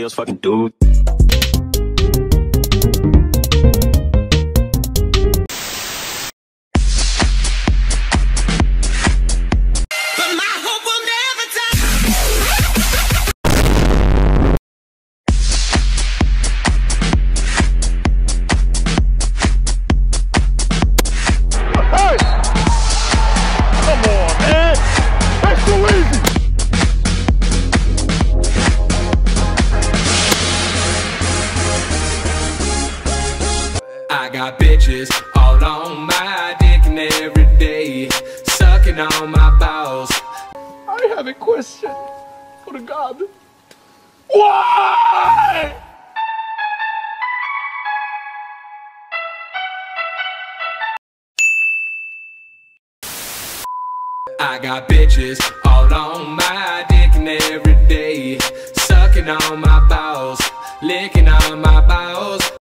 heels, fucking dude. I got bitches all on my dick and every day, sucking on my balls. I have a question for God. Why? I got bitches all on my dick and every day, sucking on my balls, licking on my balls.